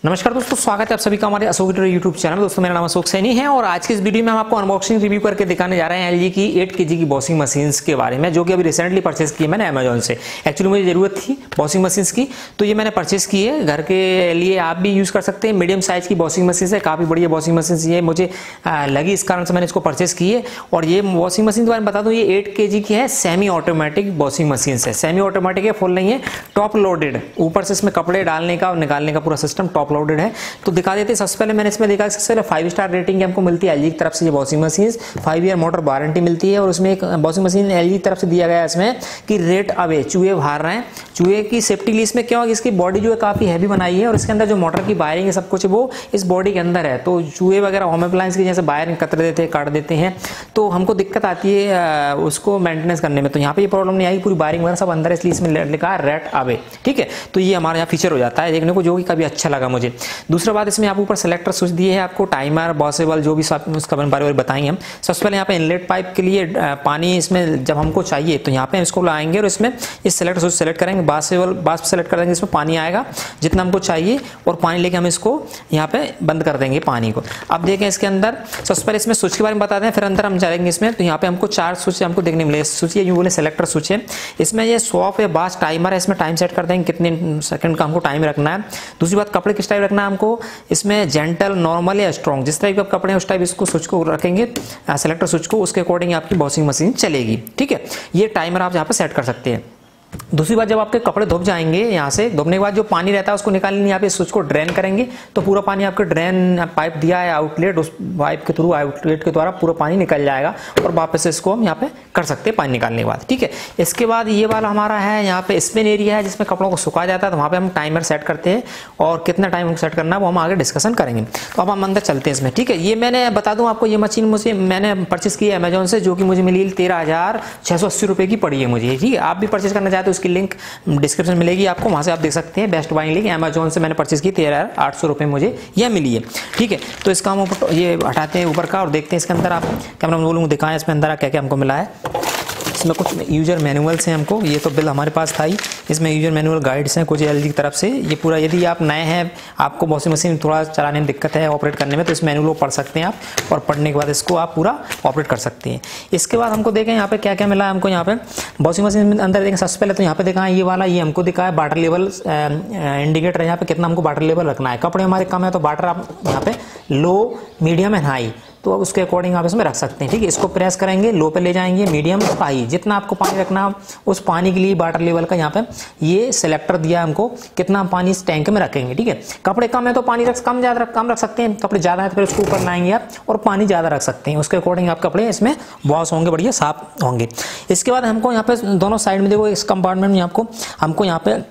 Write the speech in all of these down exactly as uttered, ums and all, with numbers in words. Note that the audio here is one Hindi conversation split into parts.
नमस्कार दोस्तों, स्वागत है आप सभी का हमारे अशोक यूट्यूब चैनल में। दोस्तों मेरा नाम अशोक सैनी है और आज की इस वीडियो में हम आपको अनबॉक्सिंग रिव्यू करके दिखाने जा रहे हैं एलजी की एट केजी की वॉशिंग मशीन्स के बारे में, जो कि अभी रिसेंटली परचेस की है मैंने अमेजोन से। एक्चुअली मुझे जरूरत थी वॉशिंग मशीन्स की, तो ये मैंने परचेस की है। घर के लिए आप भी यूज कर सकते हैं। मीडियम साइज की वॉशिंग मशीन है, काफी बढ़िया वॉशिंग मशीन ये मुझे लगी, इस कारण से मैंने इसको परचेस की है। और ये वॉशिंग मशीन के बारे में बता दूं, ये एट केजी की है, सेमी ऑटोमेटिक वॉशिंग मशीन है। सेमी ऑटोमेटिक है, फुल नहीं है, टॉप लोडेड। ऊपर से इसमें कपड़े डालने का और निकालने का पूरा सिस्टम टॉप लोडेड है। तो दिखा देते हैं। सबसे पहले मैंने इसमें देखा, सबसे पहले फाइव स्टार रेटिंग हमको मिलती है एलजी की तरफ से। ये washing machine five year motor warranty मिलती है। और उसमें एक वॉशिंग मशीन एलजी की तरफ से दिया गया है इसमें कि रेट अवे, चूहे बाहर रहे हैं। चूहे की सेफ्टी लिए इसमें क्या होगा, इसकी बॉडी जो है काफी हैवी बनाई है और इसके अंदर जो मोटर की वायरिंग है सब कुछ वो इस बॉडी के अंदर है। तो चूहे वगैरह होम अप्लायंस की जैसे वायरिंग कतर देते हैं, काट देते हैं, तो हमको दिक्कत आती है उसको मेंटेनेंस करने में। तो यहाँ पे ये प्रॉब्लम नहीं आई, पूरी वायरिंग वगैरह सब अंदर है, इसलिए इसमें लिखा है रेट अवे। ठीक है, तो ये हमारे यहाँ फीचर हो जाता है देखने को, जो कि काफी अच्छा लगा मुझे। दूसरा बात, इसमें आप ऊपर सेलेक्टर स्विच दिए हैं आपको, टाइमर, वॉशेबल, जो भी उसका बारे में बताएंगे हम। सबसे पहले यहाँ पे इनलेट पाइप के लिए पानी इसमें जब हमको चाहिए तो यहाँ पे इसको लाएंगे और इसमें इस सेलेक्टर स्विच सेलेक्ट करेंगे, वॉशेबल वाष्प सेलेक्ट कर देंगे, इसमें पानी आएगा जितना हमको चाहिए और पानी लेके हम इसको यहाँ पे बंद कर देंगे पानी को। अब देखें इसके अंदर, सबसे पहले इसमें स्विच के बारे में बताते हैं, फिर अंदर हम जाएंगे इसमें। तो यहाँ पे हमको चार स्विच हमको देखने मिले। स्विच ये बोले सेलेक्टर स्विच है, इसमें ये स्वॉप है, बास टाइमर है, इसमें टाइम सेट कर देंगे कितने सेकंड का हमको टाइम रखना है। दूसरी बात, कपड़े किस टाइप रखना है हमको, इसमें जेंटल, नॉर्मल या स्ट्रॉन्ग, जिस टाइप के कपड़े हैं उस टाइप इसको स्विच को रखेंगे, सेलेक्टर स्विच को, उसके अकॉर्डिंग आपकी वॉशिंग मशीन चलेगी। ठीक है, ये टाइमर आप यहाँ पे सेट कर सकते हैं। दूसरी बात, जब आपके कपड़े धुप जाएंगे, यहाँ से धुपने के बाद जो पानी रहता है उसको निकालने यहाँ पे स्विच को ड्रेन करेंगे, तो पूरा पानी आपके ड्रेन पाइप दिया है आउटलेट, उस पाइप के थ्रू आउटलेट के द्वारा पूरा पानी निकल जाएगा और वापस इसको हम यहाँ पे कर सकते हैं पानी निकालने के बाद। ठीक है, इसके बाद ये वाला हमारा है, यहाँ पे स्पिन एरिया है जिसमें कपड़ों को सुखाया जाता है, तो वहाँ पे हम टाइमर सेट करते हैं और कितना टाइम हमको सेट करना है वो हम आगे डिस्कशन करेंगे। तो अब हम अंदर चलते हैं इसमें। ठीक है, ये मैंने बता दूँ आपको, ये मशीन मुझे मैंने परचेस की है अमेजोन से, जो कि मुझे मिली तेरह हजार छः सौ अस्सी रुपये की पड़ी है मुझे। ठीक है, आप भी परचेस करना चाहते हो उसकी लिंक डिस्क्रिप्शन मिलेगी आपको, वहां से आप देख सकते हैं। बेस्ट बाइंग लिंक अमेजोन से मैंने परचेस की, तेरह आठ सौ रुपये मुझे यह मिली है। ठीक है, तो इसका हम ये हटाते हैं ऊपर का और देखते हैं इसके अंदर। आप कैमरा में बोलूँ दिखाएं इसमें अंदर क्या क्या हमको मिला है। इसमें कुछ यूजर मैनुअल्स हैं हमको, ये तो बिल हमारे पास था ही। इसमें यूजर मैनुअल गाइड्स हैं कुछ एलजी की तरफ से। ये पूरा, यदि आप नए हैं, आपको वॉशिंग मशीन थोड़ा चलाने में दिक्कत है, ऑपरेट करने में, तो इस मैनुअल को पढ़ सकते हैं आप, और पढ़ने के बाद इसको आप पूरा ऑपरेट कर सकते हैं। इसके बाद हमको देखें यहाँ पे क्या क्या मिला है हमको। यहाँ पे वॉशिंग मशीन अंदर देखें, सबसे पहले तो यहाँ पे देखा है ये वाला, ये हमको दिखा है वाटर लेवल इंडिकेटर है यहाँ पे, कितना हमको वाटर लेवल रखना है। कपड़े हमारे कम है तो वाटर आप यहाँ पे लो, मीडियम एंड हाई, तो उसके अकॉर्डिंग आप इसमें रख सकते हैं। ठीक है, इसको प्रेस करेंगे, लो पे ले जाएंगे, मीडियम, हाई, जितना आपको पानी रखना उस पानी के लिए वाटर लेवल का यहाँ पे ये सिलेक्टर दिया हमको, कितना पानी इस टैंक में रखेंगे। ठीक है, कपड़े कम है तो पानी रख कम ज्यादा कम रख सकते हैं, कपड़े ज्यादा है तो फिर उसको ऊपर लाएंगे आप और पानी ज्यादा रख सकते हैं। उसके अकॉर्डिंग आप कपड़े इसमें वॉश होंगे, बढ़िया साफ होंगे। इसके बाद हमको यहाँ पे दोनों साइड में देखो, इस कंपार्टमेंट में आपको हमको यहाँ पे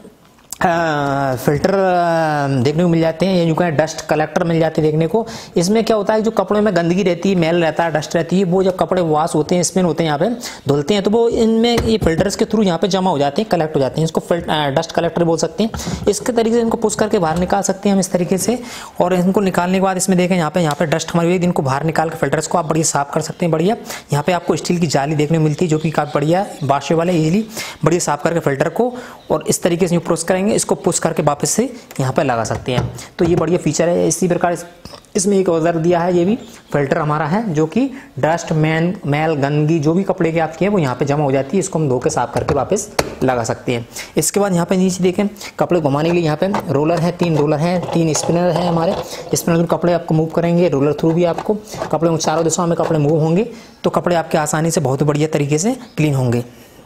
आ, फिल्टर देखने को मिल जाते हैं, ये जो कहें डस्ट कलेक्टर मिल जाते हैं देखने को। इसमें क्या होता है, जो कपड़ों में गंदगी रहती है, मैल रहता है, डस्ट रहती है, वो जब कपड़े वॉश होते हैं, स्पिन होते हैं, यहाँ पे धुलते हैं, तो वो इनमें ये फिल्टर्स के थ्रू यहाँ पे जमा हो जाते हैं, कलेक्ट हो जाते हैं। इसको डस्ट कलेक्टर बोल सकते हैं। इसके तरीके से इनको पुश करके बाहर निकाल सकते हैं हम इस तरीके से। और इनको निकालने के बाद इसमें देखें यहाँ पे यहाँ पे डस्ट हमारी, इनको बाहर निकाल के फिल्टर्स को आप बढ़िया साफ कर सकते हैं। बढ़िया यहाँ पे आपको स्टील की जाली देखने को मिलती है, जो कि काफी बढ़िया वाशे वाले, इजीली बढ़िया साफ करके फिल्टर को और इस तरीके से पुश करेंगे, इसको पुश करके वापस से यहाँ पे लगा सकते हैं। तो ये बढ़िया फीचर है। इसी प्रकार इसमें एक औजार दिया है, ये भी फिल्टर हमारा है, जो कि डस्ट, मैन मैल, गंदगी जो भी कपड़े के आपके हैं वो यहाँ पे जमा हो जाती है, इसको हम धो के साफ करके वापस लगा सकते हैं। इसके बाद यहाँ पे नीचे देखें, कपड़े घुमाने के लिए यहाँ पे रोलर है, तीन रोलर है, तीन स्पिनर है हमारे। स्पिनर थ्रू कपड़े आपको मूव करेंगे, रोलर थ्रू भी आपको कपड़े चारों दिशाओं में कपड़े मूव होंगे, तो कपड़े आपके आसानी से बहुत बढ़िया तरीके से क्लीन होंगे।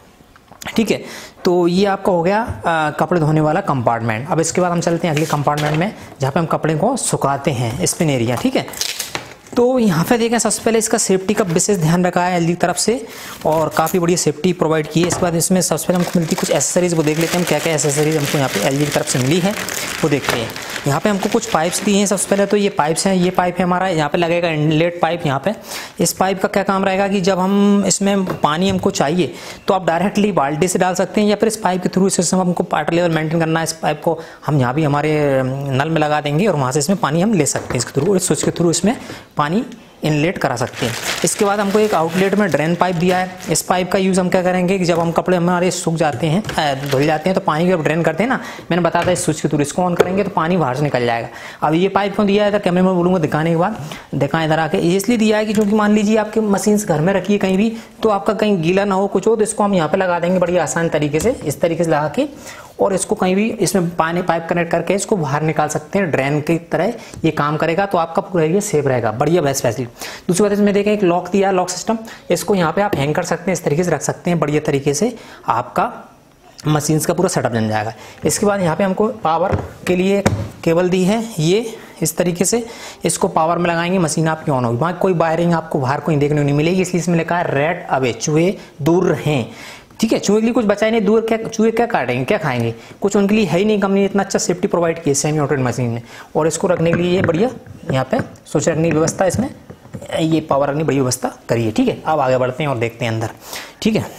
ठीक है, तो ये आपका हो गया आ, कपड़े धोने वाला कंपार्टमेंट। अब इसके बाद हम चलते हैं अगले कंपार्टमेंट में, जहाँ पे हम कपड़े को सुखाते हैं, स्पिन एरिया। ठीक है, तो यहाँ पे देखें, सबसे पहले इसका सेफ्टी का विशेष ध्यान रखा है एलजी की तरफ से और काफ़ी बढ़िया सेफ्टी प्रोवाइड की है। इसके बाद इसमें सबसे पहले हमको मिलती कुछ एसेसरीज, वो देख लेते हैं हम क्या क्या एसेसरीज हमको यहाँ पे एलजी की तरफ से मिली है, वो देखते हैं। यहाँ पे हमको कुछ पाइप्स दिए हैं। सबसे पहले तो ये पाइप्स हैं, ये पाइप है हमारा, यहाँ पे लगेगा इनलेट पाइप। यहाँ पे इस पाइप का क्या काम रहेगा कि जब हम इसमें पानी हमको चाहिए तो आप डायरेक्टली बाल्टी से डाल सकते हैं, या फिर इस पाइप के थ्रू सिस्टम हमको वाटर लेवल मेंटेन करना है, इस पाइप को हम यहाँ भी हमारे नल में लगा देंगे और वहाँ से इसमें पानी हम ले सकते हैं इसके थ्रू, और इस स्विच के थ्रू इसमें पानी इनलेट करा सकते हैं। इसके बाद हमको एक आउटलेट में ड्रेन पाइप दिया है। इस पाइप का यूज़ हम क्या करेंगे कि जब हम कपड़े हमारे सूख जाते हैं, धुल जाते हैं, तो पानी जब ड्रेन करते हैं ना, मैंने बताया था इस स्विच के थ्रू इसको ऑन करेंगे तो पानी बाहर से निकल जाएगा। अब ये पाइप क्यों दिया है, इधर कैमरे में बोलूँगा दिखाने के बाद, दिखाएं इधर आके, इसलिए दिया है कि क्योंकि मान लीजिए आपकी मशीन घर में रखी है कहीं भी, तो आपका कहीं गीला ना हो कुछ हो, तो इसको हम यहाँ पे लगा देंगे बड़ी आसान तरीके से, इस तरीके से लगा के, और इसको कहीं भी इसमें पानी पाइप कनेक्ट करके इसको बाहर निकाल सकते हैं। ड्रेन की तरह ये काम करेगा, तो आपका पूरा एरिया सेफ रहेगा, बढ़िया बेस्ट फैसिलिटी। दूसरी बात इसमें देखें एक लॉक दिया है, लॉक सिस्टम, इसको यहाँ पे आप हैंग कर सकते हैं, इस तरीके से रख सकते हैं, बढ़िया तरीके से आपका मशीन्स का पूरा सेटअप बन जाएगा। इसके बाद यहाँ पे हमको पावर के लिए केबल दी है, ये इस तरीके से इसको पावर में लगाएंगे, मशीन आपकी ऑन होगी। वहाँ कोई वायरिंग आपको बाहर कोई देखने को नहीं मिलेगी, इसलिए इसमें लिखा है रेड अवे, चूहे दूर रहें। ठीक है, चूहे के लिए कुछ बचा ही नहीं, दूर क्या चूहे क्या काटेंगे, क्या खाएंगे, कुछ उनके लिए है ही नहीं। कंपनी ने इतना अच्छा सेफ्टी प्रोवाइड की है सेमी ऑटोमेटिक मशीन में। और इसको रखने के लिए ये बढ़िया यहाँ पे सोच रखने की व्यवस्था, इसमें ये पावर रखने की बड़ी व्यवस्था करिए। ठीक है, अब आगे बढ़ते हैं और देखते हैं अंदर। ठीक है,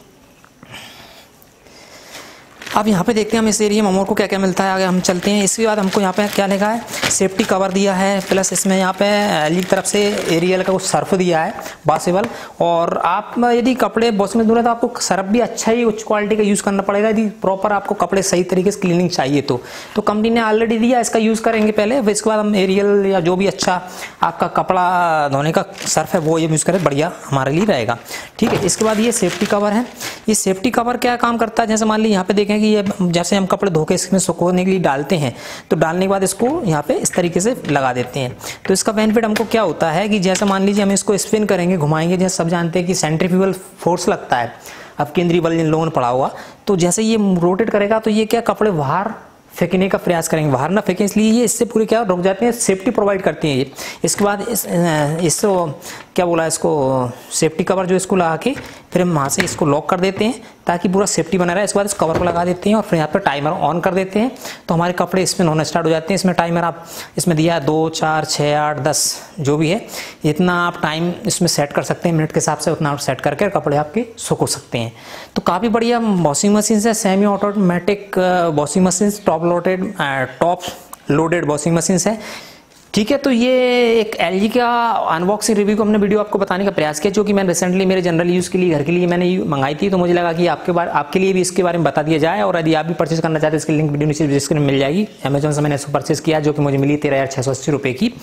अब यहाँ पे देखते हैं हम इस एरिया में अमोर को क्या क्या मिलता है, आगे हम चलते हैं। इसके बाद हमको यहाँ पे क्या लिखा है, सेफ्टी कवर दिया है, प्लस इसमें यहाँ पे एल की तरफ से एरियल का कुछ सर्फ दिया है वॉशेबल। और आप यदि कपड़े वॉशिंग में धुले तो आपको सर्फ भी अच्छा ही उच्च क्वालिटी का यूज़ करना पड़ेगा, यदि प्रॉपर आपको कपड़े सही तरीके से क्लीनिंग चाहिए तो तो कंपनी ने ऑलरेडी दिया, इसका यूज़ करेंगे पहले, फिर इसके बाद हम एरियल या जो भी अच्छा आपका कपड़ा धोने का सर्फ है वो ये यूज़ करें, बढ़िया हमारे लिए रहेगा। ठीक है, इसके बाद ये सेफ्टी कवर है। ये सेफ्टी कवर क्या काम करता है, जैसे मान लीजिए यहाँ पे देखें कि ये जैसे हम कपड़े धो के इसमें सुखाने के लिए डालते हैं, तो डालने के बाद इसको यहाँ पे इस तरीके से लगा देते हैं। तो इसका बेनिफिट हमको क्या होता है कि जैसे मान लीजिए हम इसको स्पिन करेंगे, घुमाएंगे, जैसे सब जानते हैं कि सेंट्रीफ्यूगल फोर्स लगता है, अब केंद्रीय बल जिन लोगों ने पढ़ा हुआ, तो जैसे ये रोटेट करेगा तो ये क्या कपड़े बाहर फेंकने का प्रयास करेंगे, बाहर ना फेंकें, इसलिए ये इससे पूरे क्या रुक जाते हैं, सेफ्टी प्रोवाइड करती हैं ये। इसके बाद इस इसको क्या बोला, इसको सेफ्टी कवर जो इसको लगा के फिर हम वहाँ से इसको लॉक कर देते हैं ताकि पूरा सेफ्टी बना रहे। इसके बाद इस कवर को लगा देते हैं और फिर यहाँ पर टाइमर ऑन कर देते हैं, तो हमारे कपड़े इसमें होना स्टार्ट हो जाते हैं। इसमें टाइमर आप इसमें दिया है दो, चार, छः, आठ, दस जो भी है, इतना आप टाइम इसमें सेट कर सकते हैं, मिनट के हिसाब से उतना आप सेट करके कपड़े आपके सुखो सकते हैं। तो काफ़ी बढ़िया वॉशिंग मशीन है, semi automatic washing machine, top loaded top loaded washing machine है। ठीक है, तो ये एक एलजी का अनबॉक्सिंग रिव्यू को हमने वीडियो आपको बताने का प्रयास किया, जो कि मैंने रिसेंटली मेरे जनरल यूज़ के लिए घर के लिए मैंने मंगाई थी, तो मुझे लगा कि आपके बारे आपके लिए भी इसके बारे में बता दिया जाए। और यदि आप भी परचेज करना चाहते हैं, इसकी लिंक वीडियो नीचे डिस्क्रिप्शन में मिल जाएगी। अमेजोन से मैंने इसको परचेज किया, जो कि मुझे मिली तेरह हज़ार छः सौ अस्सी रुपये की।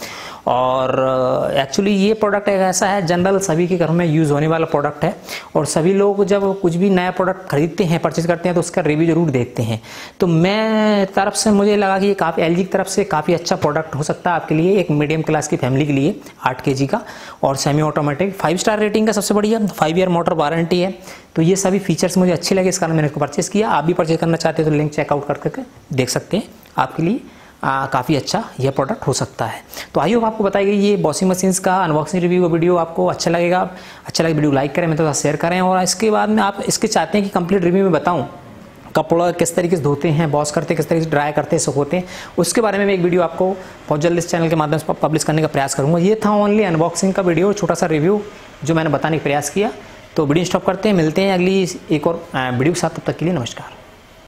और एक्चुअली ये प्रोडक्ट एक ऐसा है, जनरल सभी के घर में यूज़ होने वाला प्रोडक्ट है, और सभी लोग जब कुछ भी नया प्रोडक्ट खरीदते हैं, परचेज करते हैं, तो उसका रिव्यू जरूर देखते हैं। तो मैं तरफ से मुझे लगा कि ये काफ़ी एलजी की तरफ से काफ़ी अच्छा प्रोडक्ट हो सकता है आपके लिए, एक मीडियम क्लास की फैमिली के लिए, आठ केजी का और semi automatic, five star rating का, सबसे बढ़िया फाइव ईयर मोटर वारंटी है। तो ये सभी फीचर्स मुझे अच्छे लगे, इस कारण मैंने इसको परचेस किया। आप भी परचेज करना चाहते हैं तो लिंक चेकआउट कर करके देख सकते हैं, आपके लिए काफ़ी अच्छा यह प्रोडक्ट हो सकता है। तो आई होप आपको बताई गई ये वॉशिंग मशीन्स का अनबॉक्सिंग रिव्यू वीडियो आपको अच्छा लगेगा। अच्छा लगे वीडियो लाइक करें, मैं तो शेयर करें, और इसके बाद में आप इसके चाहते हैं कि कंप्लीट रिव्यू में बताऊँ कपड़ा किस तरीके से धोते हैं, वॉश करते हैं, किस तरीके से ड्राई करते हैं, सुखाते हैं, उसके बारे में मैं एक वीडियो आपको बहुत जल्द इस चैनल के माध्यम से पब्लिश करने का प्रयास करूंगा। ये था ओनली अनबॉक्सिंग का वीडियो, छोटा सा रिव्यू जो मैंने बताने का प्रयास किया। तो वीडियो स्टॉप करते हैं, मिलते हैं अगली एक और वीडियो के साथ, तब तक के लिए नमस्कार।